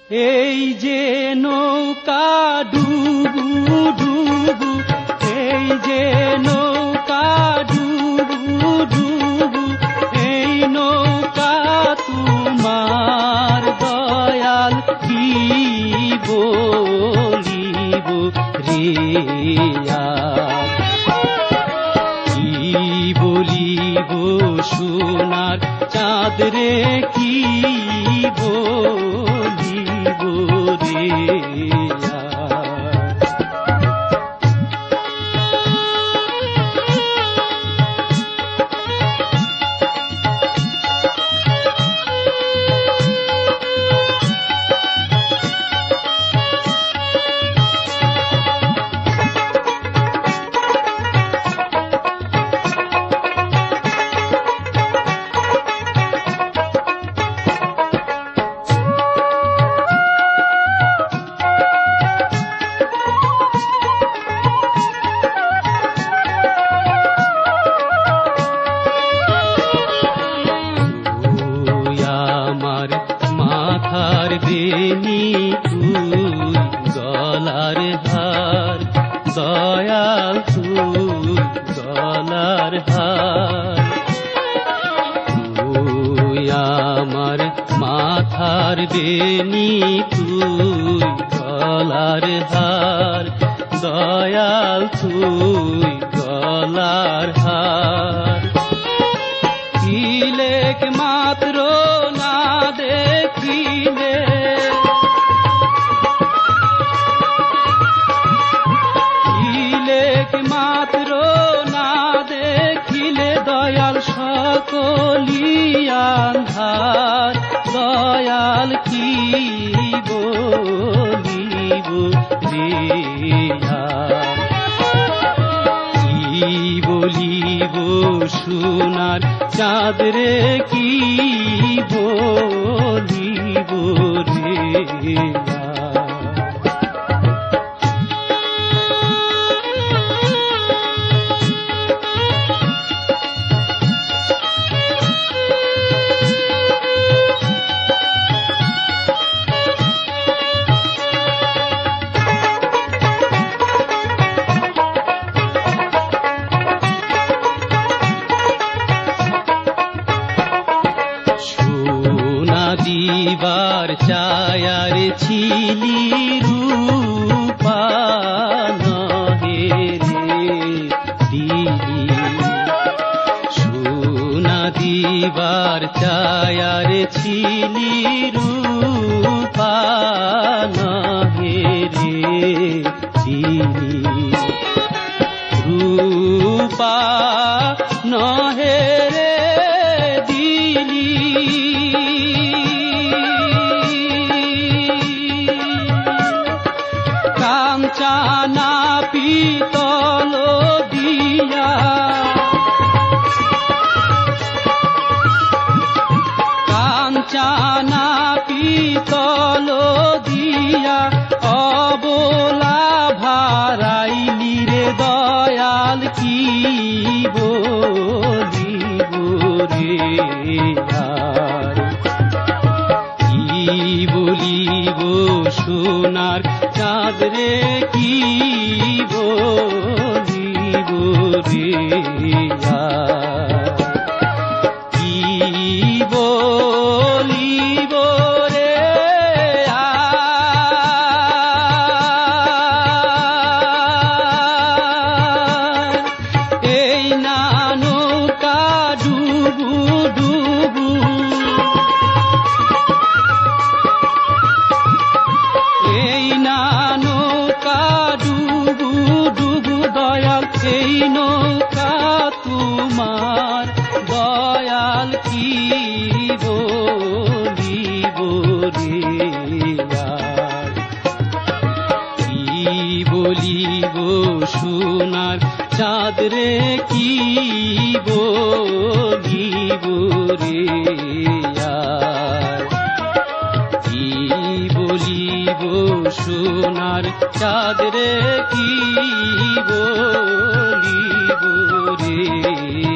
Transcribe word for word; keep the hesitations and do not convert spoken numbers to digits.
এই যে নৌকা ডুবু ডুবু, এই যে নৌকা ডুবু ডুবু, এই নৌকা তোমার দয়াল কি বলিব রে আর, কি বলিব সোনার চাঁদ রে, কি বলিব রে মাথার বেনি তুই গলার হার, দয়াল তুই গলার হার, তুই আমার মাথার বেনি তুই গলার হার, দয়াল তুই গলার হার, তিলেক মাত্র না দেখিলে, তিলেক মাত্র না দেখিলে দয়াল সকলি আন্ধার, দয়াল কি বলিব রে আর, কি বলিব সোনার চাঁদ রে, কি বলিব রে দিবার চায়ার ছিলি রূপা নহে রে দিলি, সোনা দিবার চায়ার ছিলি রূপা নহে রে দিলি, রূপা নহে রে দিলি, কাঞ্চনা পিতল দিয়া, কাঞ্চনা পিতল দিয়া অবলা ভারাইলি রে দয়াল, কি বলিব রে আর, কি বলিব সোনার চাঁদ রে, কি বলিব রে আর, কি বলিব রে আর, এই না নৌকা ডুবু ডুবু, এই না নৌকা ডুবু ডুবু দয়াল, এই নৌকা তোমার দয়াল, কি বলিব রে আর, কি বলিব সোনার চাঁদ রে, কি বলিব রে আর, কি বলিব সোনার চাঁদ রে, কি বলিব রে।